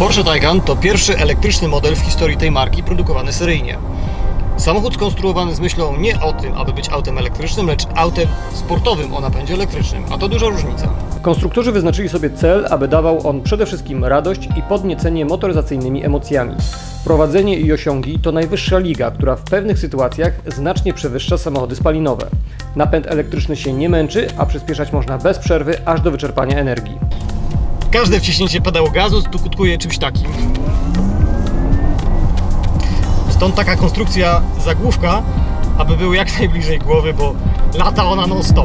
Porsche Taycan to pierwszy elektryczny model w historii tej marki produkowany seryjnie. Samochód skonstruowany z myślą nie o tym, aby być autem elektrycznym, lecz autem sportowym o napędzie elektrycznym, a to duża różnica. Konstruktorzy wyznaczyli sobie cel, aby dawał on przede wszystkim radość i podniecenie motoryzacyjnymi emocjami. Prowadzenie i osiągi to najwyższa liga, która w pewnych sytuacjach znacznie przewyższa samochody spalinowe. Napęd elektryczny się nie męczy, a przyspieszać można bez przerwy aż do wyczerpania energii. Każde wciśnięcie pedału gazu skutkuje czymś takim. Stąd taka konstrukcja zagłówka, aby był jak najbliżej głowy, bo lata ona non-stop.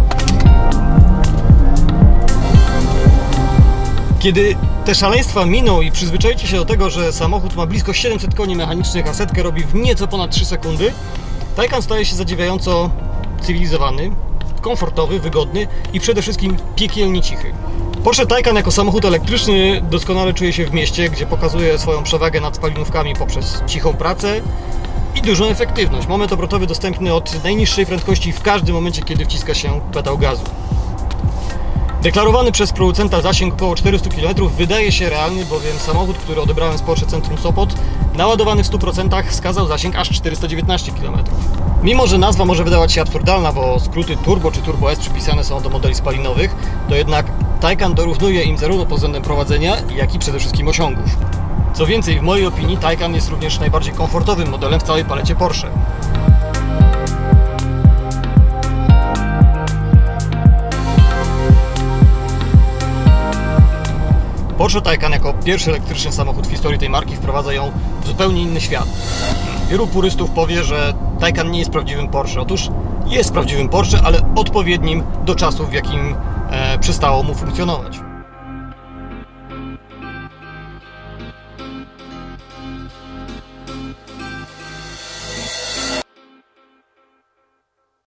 Kiedy te szaleństwa miną i przyzwyczaicie się do tego, że samochód ma blisko 700 koni mechanicznych, a setkę robi w nieco ponad 3 sekundy, Taycan staje się zadziwiająco cywilizowany, komfortowy, wygodny i przede wszystkim piekielnie cichy. Porsche Taycan jako samochód elektryczny doskonale czuje się w mieście, gdzie pokazuje swoją przewagę nad spalinówkami poprzez cichą pracę i dużą efektywność. Moment obrotowy dostępny od najniższej prędkości w każdym momencie, kiedy wciska się pedał gazu. Deklarowany przez producenta zasięg około 400 km wydaje się realny, bowiem samochód, który odebrałem z Porsche Centrum Sopot, naładowany w 100% wskazał zasięg aż 419 km. Mimo że nazwa może wydawać się absurdalna, bo skróty Turbo czy Turbo S przypisane są do modeli spalinowych, to jednak Taycan dorównuje im zarówno pod względem prowadzenia, jak i przede wszystkim osiągów. Co więcej, w mojej opinii Taycan jest również najbardziej komfortowym modelem w całej palecie Porsche. Porsche Taycan jako pierwszy elektryczny samochód w historii tej marki wprowadza ją w zupełnie inny świat. Wielu purystów powie, że Taycan nie jest prawdziwym Porsche. Otóż jest prawdziwym Porsche, ale odpowiednim do czasów, w jakim przestało mu funkcjonować.